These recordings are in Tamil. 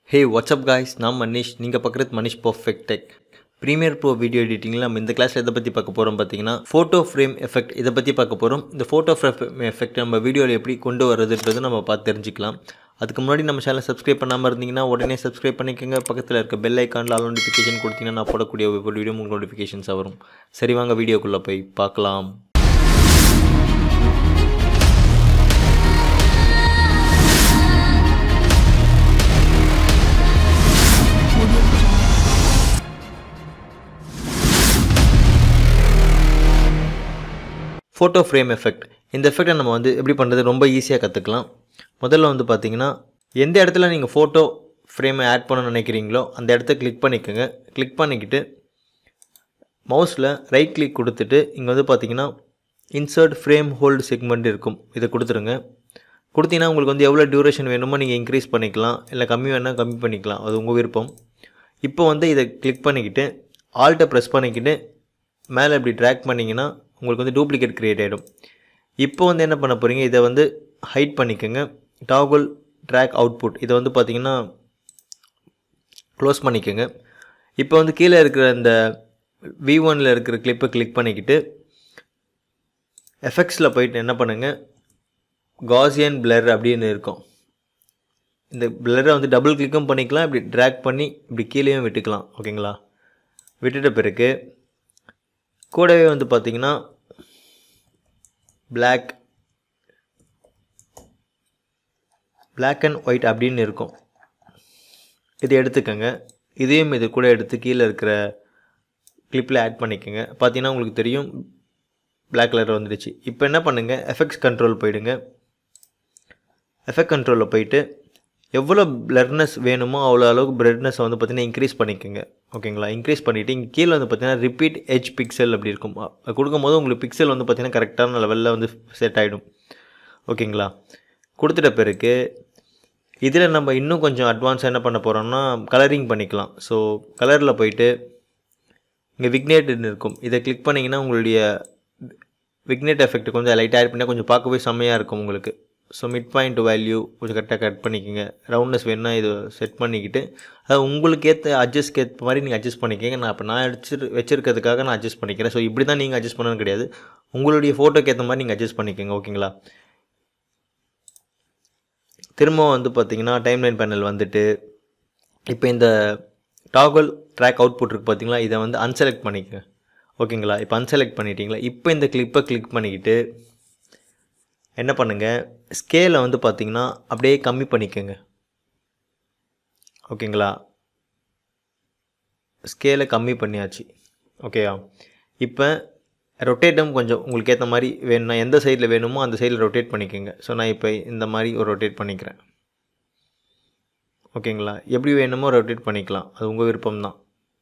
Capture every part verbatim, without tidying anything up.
Hey, what's up guys? நான் Manish. நீங்க பார்க்குறது Manish Perfect Tech. Premiere Pro video editingல நம்ம இந்த கிளாஸ்ல எதை பத்தி பார்க்க போறோம் பாத்தீங்கன்னா photo frame effect இத பத்தி பார்க்க போறோம். இந்த photo frame effect நம்ம வீடியோல எப்படி கொண்டு வரதுன்றது நம்ம பார்த்து தெரிஞ்சுக்கலாம். அதுக்கு முன்னாடி நம்ம சேனலை சப்ஸ்கிரைப் பண்ணாம இருந்தீங்கன்னா உடனே சப்ஸ்கிரைப் பண்ணிக்கங்க. பக்கத்துல இருக்க பெல் ஐகான்ல ஆல் நோட்டிஃபிகேஷன் கொடுத்தீங்கன்னா நான் போடக்கூடிய ஒவ்வொரு வீடியோ உங்களுக்கு நோட்டிஃபிகேஷன்ஸ் வரும். சரி வாங்க வீடியோக்குள்ள போய் பார்க்கலாம். Photo frame effect. இந்த எஃபெக்ட்டை நம்ம வந்து எப்படி பண்ணுறது ரொம்ப ஈஸியாக கற்றுக்கலாம். முதல்ல வந்து பார்த்தீங்கன்னா எந்த இடத்துல நீங்கள் ஃபோட்டோ ஃப்ரேமை ஆட் பண்ண நினைக்கிறீங்களோ அந்த இடத்த கிளிக் பண்ணிக்கோங்க. கிளிக் பண்ணிக்கிட்டு மவுஸில் ரைட் கிளிக் கொடுத்துட்டு இங்கே வந்து பார்த்தீங்கன்னா இன்சர்ட் ஃப்ரேம் ஹோல்டு செக்மெண்ட் இருக்கும். இதை கொடுத்துருங்க. கொடுத்தீங்கன்னா உங்களுக்கு வந்து எவ்வளோ டியூரேஷன் வேணுமோ நீங்கள் இன்க்ரீஸ் பண்ணிக்கலாம், இல்லை கம்மி வேணால் கம்மி பண்ணிக்கலாம், அது உங்கள் விருப்பம். இப்போ வந்து இதை கிளிக் பண்ணிக்கிட்டு ஆல்ட்டை ப்ரெஸ் பண்ணிக்கிட்டு மேலே இப்படி ட்ராக் பண்ணிங்கன்னா உங்களுக்கு வந்து டூப்ளிகேட் கிரியேட் ஆகிடும். இப்போ வந்து என்ன பண்ண போகிறீங்க, இதை வந்து ஹைட் பண்ணிக்கோங்க. டாகுல் ட்ராக் அவுட்புட் இதை வந்து பார்த்தீங்கன்னா க்ளோஸ் பண்ணிக்கோங்க. இப்போ வந்து கீழே இருக்கிற இந்த வி ஒனில் இருக்கிற கிளிப்பை கிளிக் பண்ணிக்கிட்டு எஃபெக்ட்ஸில் போயிட்டு என்ன பண்ணுங்கள், காசியன் பிளர் அப்படின்னு இருக்கும். இந்த பிளரை வந்து டபுள் கிளிக்கும் பண்ணிக்கலாம், இப்படி ட்ராக் பண்ணி இப்படி கீழேயும் விட்டுக்கலாம். ஓகேங்களா? விட்டுட்ட பிறகு கூடவே வந்து பார்த்தீங்கன்னா பிளாக் பிளாக் அண்ட் ஒயிட் அப்படின்னு இருக்கும். இதை எடுத்துக்கோங்க. இதையும் இது கூட எடுத்து கீழே இருக்கிற கிளிப்பில் ஆட் பண்ணிக்கோங்க. பார்த்தீங்கன்னா உங்களுக்கு தெரியும் பிளாக் கலர் வந்துடுச்சு. இப்போ என்ன பண்ணுங்கள், எஃபெக்ட்ஸ் கண்ட்ரோல் போயிடுங்க. எஃபெக்ட் கண்ட்ரோலில் போயிட்டு எவ்வளோ பிளர்னஸ் வேணுமோ அவ்வளோ அளவுக்கு பிரைட்னஸ் வந்து பார்த்தீங்கன்னா இன்க்ரீஸ் பண்ணிக்கோங்க. ஓகேங்களா? இன்க்ரீஸ் பண்ணிவிட்டு இங்கே கீழே வந்து பார்த்தீங்கன்னா ரிப்பீட் எட்ஜ் பிக்சல் அப்படி இருக்கும். கொடுக்கும்போது உங்களுக்கு பிக்சல் வந்து பார்த்தீங்கன்னா கரெக்டான லெவலில் வந்து செட் ஆகிடும். ஓகேங்களா? கொடுத்துட்ட பிறகு இதில் நம்ம இன்னும் கொஞ்சம் அட்வான்ஸாக என்ன பண்ண போகிறோம்னா கலரிங் பண்ணிக்கலாம். ஸோ கலரில் போயிட்டு இங்கே விக்னேட்னு இருக்கும். இதை கிளிக் பண்ணிங்கன்னா உங்களுடைய விக்னேட் எஃபெக்ட் கொஞ்சம் லைட்டாக ஆட் பண்ணால் கொஞ்சம் பார்க்கவே செம்மையாக இருக்கும் உங்களுக்கு. ஸோ மிட் பாயிண்ட் வேல்யூ கொஞ்சம் கரெக்டாக கட் பண்ணிக்கோங்க. ரவுண்ட்னஸ் வேணுன்னா இது செட் பண்ணிக்கிட்டு அது உங்களுக்கு ஏற்ற அட்ஜஸ்ட்க்கு ஏற்ற மாதிரி நீங்கள் அட்ஜஸ்ட் பண்ணிக்கோங்க. நான் இப்போ நான் அடிச்சு வச்சுருக்கிறதுக்காக நான் அட்ஜஸ்ட் பண்ணிக்கிறேன். ஸோ இப்படி தான் நீங்கள் அட்ஜஸ்ட் பண்ணணும் கிடையாது, உங்களுடைய ஃபோட்டோக்கு ஏற்ற மாதிரி நீங்கள் அட்ஜஸ்ட் பண்ணிக்கோங்க. ஓகேங்களா? திரும்ப வந்து பார்த்தீங்கன்னா டைம்லைன் பேனல் வந்துட்டு இப்போ இந்த டாகுல் ட்ராக் அவுட்புட் இருக்குது பார்த்தீங்களா, இதை வந்து அன்செலக்ட் பண்ணிக்கோங்க. ஓகேங்களா? இப்போ அன்செலக்ட் பண்ணிட்டீங்களா. இப்போ இந்த கிளிப்பை கிளிக் பண்ணிக்கிட்டு என்ன பண்ணுங்கள், ஸ்கேலை வந்து பார்த்தீங்கன்னா அப்படியே கம்மி பண்ணிக்கோங்க. ஓகேங்களா? ஸ்கேலை கம்மி பண்ணியாச்சு. ஓகேவா? இப்போ ரொட்டேட்டும் கொஞ்சம் உங்களுக்கு ஏற்ற மாதிரி வேணும்னா எந்த சைடில் வேணுமோ அந்த சைடில் ரொட்டேட் பண்ணிக்கோங்க. ஸோ நான் இப்போ இந்த மாதிரி ஒரு ரொட்டேட் பண்ணிக்கிறேன். ஓகேங்களா? எப்படி வேணுமோ ரொட்டேட் பண்ணிக்கலாம், அது உங்கள் விருப்பம் தான்.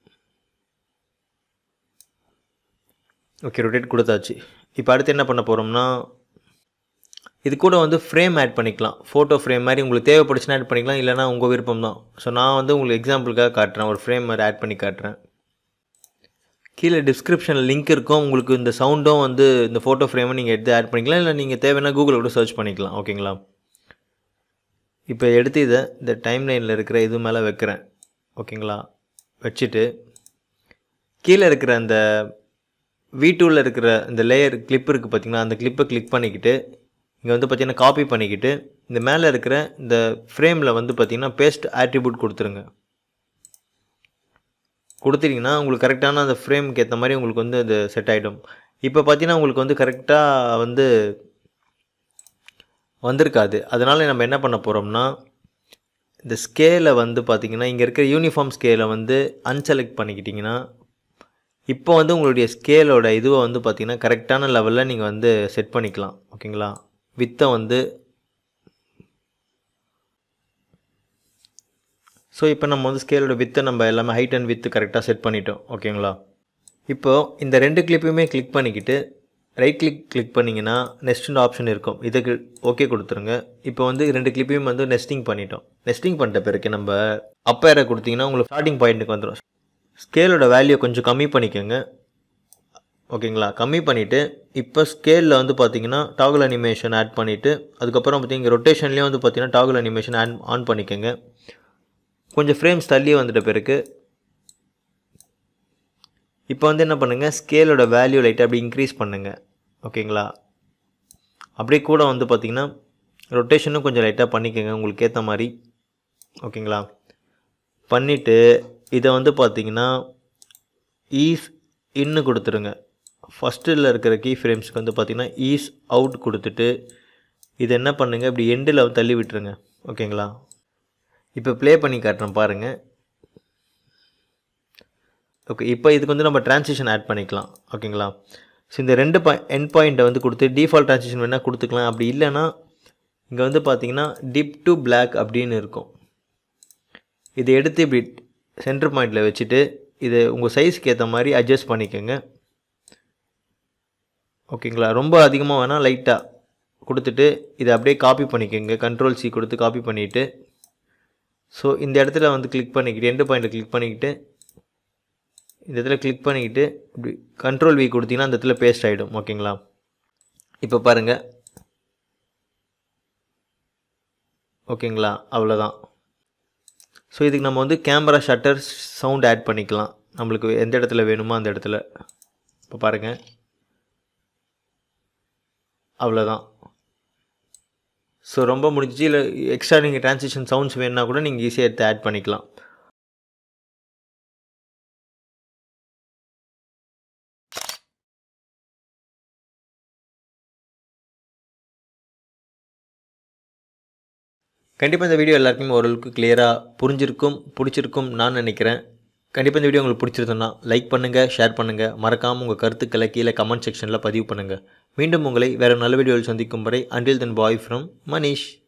ஓகே, ரொட்டேட் கொடுத்தாச்சு. இப்போ அடுத்து என்ன பண்ண போகிறோம்னா இது கூட வந்து ஃப்ரேம் ஆட் பண்ணிக்கலாம். ஃபோட்டோ ஃப்ரேம் மாதிரி உங்களுக்கு தேவைப்படுச்சுன்னா ஆட் பண்ணிக்கலாம், இல்லைனா உங்கள் விருப்பம் தான். ஸோ நான் வந்து உங்களுக்கு எக்ஸாம்பிளுக்காக காட்டுறேன், ஒரு ஃப்ரேம் மாதிரி ஆட் பண்ணி காட்டுறேன். கீழே டிஸ்கிரிப்ஷனில் லிங்க் இருக்கும். உங்களுக்கு இந்த சவுண்டும் வந்து இந்த ஃபோட்டோ ஃப்ரேமை நீங்கள் எடுத்து ஆட் பண்ணிக்கலாம், இல்லை நீங்கள் தேவைன்னா கூகுளில் கூட சர்ச் பண்ணிக்கலாம். ஓகேங்களா? இப்போ எடுத்து இதை இந்த டைம் லைனில் இருக்கிற இது மேலே வைக்கிறேன். ஓகேங்களா? வச்சுட்டு கீழே இருக்கிற அந்த வி டூவில் இருக்கிற இந்த லேயர் கிளிப் இருக்குது பார்த்தீங்களா, அந்த கிளிப்பை கிளிக் பண்ணிக்கிட்டு இங்கே வந்து பார்த்தீங்கன்னா காப்பி பண்ணிக்கிட்டு இந்த மேலே இருக்கிற இந்த ஃப்ரேமில் வந்து பார்த்தீங்கன்னா பேஸ்ட் ஆட்ரிபியூட் கொடுத்துருங்க. கொடுத்துட்டிங்கன்னா உங்களுக்கு கரெக்டான அந்த ஃப்ரேமுக்கு ஏற்ற மாதிரி உங்களுக்கு வந்து அது செட் ஆகிடும். இப்போ பார்த்தீங்கன்னா உங்களுக்கு வந்து கரெக்டாக வந்து வந்திருக்காது. அதனால் நம்ம என்ன பண்ண போகிறோம்னா இந்த ஸ்கேலை வந்து பார்த்திங்கன்னா இங்கே இருக்கிற யூனிஃபார்ம் ஸ்கேலை வந்து அன்செலக்ட் பண்ணிக்கிட்டிங்கன்னா இப்போ வந்து உங்களுடைய ஸ்கேலோட இதுவை வந்து பார்த்திங்கன்னா கரெக்டான லெவலில் நீங்கள் வந்து செட் பண்ணிக்கலாம். ஓகேங்களா? வித்தை வந்து ஸோ இப்போ நம்ம வந்து ஸ்கேலோட வித்தை நம்ம எல்லாமே ஹைட் அண்ட் வித்து கரெக்டாக செட் பண்ணிட்டோம். ஓகேங்களா? இப்போது இந்த ரெண்டு கிளிப்பையுமே கிளிக் பண்ணிக்கிட்டு ரைட் கிளிக் கிளிக் பண்ணிங்கன்னா நெஸ்ட்னு ஆப்ஷன் இருக்கும். இதுக்கு ஓகே கொடுத்துருங்க. இப்போ வந்து ரெண்டு கிளிப்பையும் வந்து நெஸ்டிங் பண்ணிட்டோம். நெஸ்டிங் பண்ணிட்ட பிறகு நம்ம அப்பேரை கொடுத்தீங்கன்னா உங்களுக்கு ஸ்டார்டிங் பாயிண்ட்டுக்கு வந்துடும். ஸ்கேலோட வேல்யூ கொஞ்சம் கம்மி பண்ணிக்கோங்க. ஓகேங்களா? கம்மி பண்ணிவிட்டு இப்போ ஸ்கேலில் வந்து பார்த்தீங்கன்னா டாகுல் அனிமேஷன் ஆட் பண்ணிவிட்டு அதுக்கப்புறம் பார்த்தீங்கன்னா ரொட்டேஷன்லேயும் வந்து பார்த்தீங்கன்னா டாகுல் அனிமேஷன் ஆட் ஆன் பண்ணிக்கோங்க. கொஞ்சம் ஃப்ரேம்ஸ் தள்ளி வந்துட்ட பிறகு இப்போ வந்து என்ன பண்ணுங்கள், ஸ்கேலோட வேல்யூ லைட்டாக அப்படி இன்க்ரீஸ் பண்ணுங்கள். ஓகேங்களா? அப்படியே கூட வந்து பார்த்திங்கன்னா ரொட்டேஷனும் கொஞ்சம் லைட்டாக பண்ணிக்கோங்க உங்களுக்கு ஏற்ற மாதிரி. ஓகேங்களா? பண்ணிவிட்டு இதை வந்து பார்த்திங்கன்னா ஈஸ் இன்னு கொடுத்துருங்க. ஃபஸ்ட்டில் இருக்கிற கீ ஃப்ரேம்ஸ்க்கு வந்து பார்த்திங்கன்னா ஈஸ் அவுட் கொடுத்துட்டு இதை என்ன பண்ணுங்கள், இப்படி எண்டில் தள்ளி விட்டுருங்க. ஓகேங்களா? இப்போ ப்ளே பண்ணி காட்டுறேன் பாருங்கள். ஓகே, இப்போ இதுக்கு வந்து நம்ம ட்ரான்சிஷன் ஆட் பண்ணிக்கலாம். ஓகேங்களா? ஸோ இந்த ரெண்டு பாய் எண்ட் பாயிண்ட்டை வந்து கொடுத்து டிஃபால்ட் ட்ரான்சிஷன் வேணால் கொடுத்துக்கலாம். அப்படி இல்லைன்னா இங்கே வந்து பார்த்திங்கன்னா டிப் டு பிளாக் அப்படின்னு இருக்கும். இதை எடுத்து இப்படி சென்டர் பாயிண்டில் வச்சுட்டு இதை உங்கள் சைஸ்க்கு ஏற்ற மாதிரி அட்ஜஸ்ட் பண்ணிக்கோங்க. ஓகேங்களா? ரொம்ப அதிகமாக வேணால் லைட்டாக கொடுத்துட்டு இதை அப்படியே காப்பி பண்ணிக்கோங்க. கண்ட்ரோல் சி கொடுத்து காப்பி பண்ணிவிட்டு ஸோ இந்த இடத்துல வந்து கிளிக் பண்ணிக்கிட்டு எண்டு பாயிண்ட்டை கிளிக் பண்ணிக்கிட்டு இந்த இடத்துல கிளிக் பண்ணிக்கிட்டு இப்படி கண்ட்ரோல் வி கொடுத்தீங்கன்னா அந்த இடத்துல பேஸ்ட் ஆகிடும். ஓகேங்களா? இப்போ பாருங்கள். ஓகேங்களா? அவ்வளோதான். ஸோ இதுக்கு நம்ம வந்து கேமரா ஷட்டர் சவுண்ட் ஆட் பண்ணிக்கலாம். நம்மளுக்கு எந்த இடத்துல வேணுமோ அந்த இடத்துல. இப்போ பாருங்கள், அவ்வளோதான். ஸோ ரொம்ப முடிஞ்சிச்சு. இல்லை எக்ஸ்ட்ரா நீங்கள் ட்ரான்சிஷன் சவுண்ட்ஸ் வேணுன்னா கூட நீங்கள் ஈஸியாக எடுத்து ஆட் பண்ணிக்கலாம். கண்டிப்பாக இந்த வீடியோ எல்லாருக்குமே ஓரளவுக்கு கிளியராக புரிஞ்சிருக்கும், பிடிச்சிருக்கும் நான் நினைக்கிறேன். கண்டிப்பாக இந்த வீடியோ உங்களுக்கு பிடிச்சிருந்தோன்னா லைக் பண்ணுங்கள், ஷேர் பண்ணுங்கள், மறக்காமல் உங்கள் கருத்துக்களை கீழே கமெண்ட் செக்ஷனில் பதிவு பண்ணுங்கள். மீண்டும் உங்களை வேறு நல்ல வீடியோவில் சந்திக்கும் வரை until then bye from Manish.